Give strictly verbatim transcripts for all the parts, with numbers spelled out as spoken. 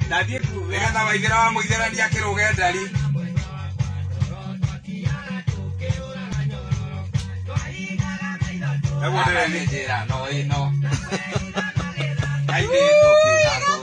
Ndathie kuwe. Nĩgetha waithĩra wa mũithĩrania kĩrũge ndari. Ewo ndĩrĩ njĩra no ĩno. Kaithĩ tũkiuga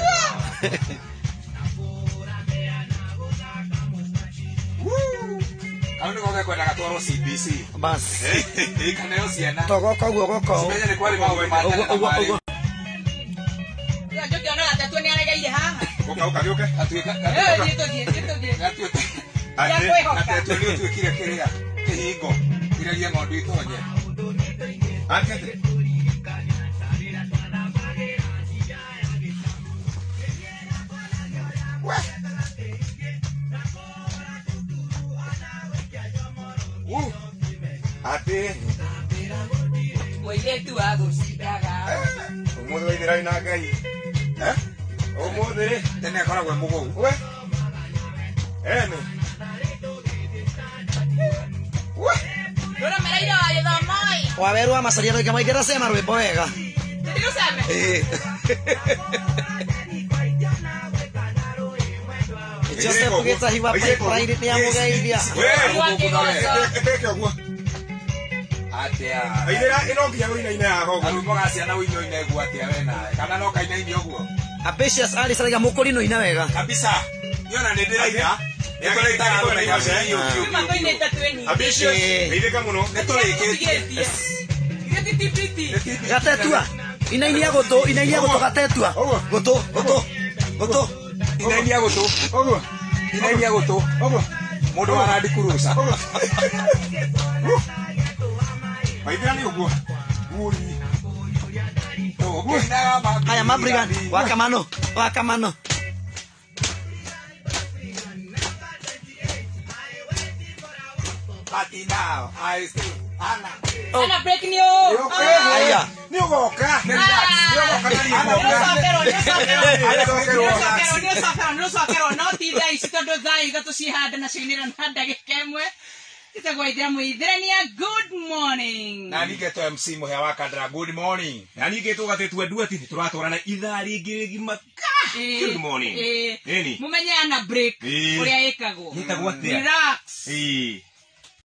Ano ko kwenda gatwaro C B C. Bas. Eh, kaneo ciana. Togoka guo goko. Simenye ni kwari mawe matana. Ya yo que ona tatu ni aregeire haha. Goka uka gioke. Atuika. Eh, dito die, dito die. Atuika. Ya kwehoka. Ate tu ni tuikire kiria. Kihingo. Iraria ng'ondu itonye. Ate. Uh, ate Moile tu hago sidaga. Umuthi waithira ina ngai. Eh? Umuthi tene akoragwo mugo. We. Ene. We. Ndora meraira wa githomoi. Waweru wa macaria roika maigera sema rwimbo wega. Ndigo sema. Eh. Joseph kugeta hiwa pipeline ni amugeithia. Eke ogwo. Atia. Aithira ino nginya wina ina ya gogo. Arumbo gaciana wino ina egwa atia wena. Kana no kaina ini ogwo. Ambitious ali saraga mukuri no ina wega. Kabisa. Yona ne ndiraina. Ekole itako na imaje hiyo. Kama koine tatu eni. Ambitious. Ithika muno. Netoreke. Geti piti. Gatetua. Ina ini ya goto, ina ini ya goto gatetua. Goto, goto. Goto. Ina ini ya goto. Ogwo. Ina ini ya goto. Ogwo. Mundu arandi kurusa. Maithira ni ogwo. Guri. Haya mabrigand, wakamano, wakamano. Party now. I still. Ana. Ana break ni o. Haya. Ni ogoka. Ni ogoka ni ogoka. Pero ni sokero. Ana sokero. Ni sokero, no sokero, no ti dai sitondo dai gato si hada na sinira nada gekemwe. Titagoithira muithirania good morning. Na nigeto M C muhea wa Kandara good morning. Na nigeto gatetwe dueti turatwarana ithaa ringi rigima. Good morning. Eh. Nini? Mumenye ana break. Uria ikagwo. Itagwo atia? Relax. Eh.